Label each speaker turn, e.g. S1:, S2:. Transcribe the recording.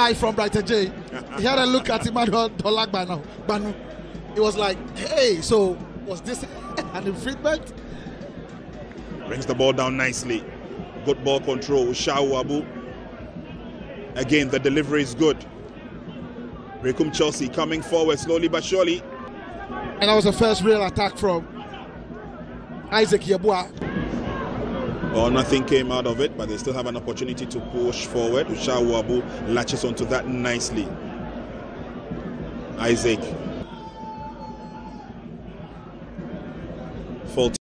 S1: guy from Brighton J. He had a look at Emmanuel Dolagbanu. Banu. He was like, hey, so was this an infringement?
S2: Brings the ball down nicely. Good ball control. Shao Abu. Again, the delivery is good. Rekum Chelsea coming forward slowly but surely.
S1: And that was the first real attack from Isaac Yeboah.
S2: Well, nothing came out of it, but they still have an opportunity to push forward. Shao Abu latches onto that nicely. Isaac.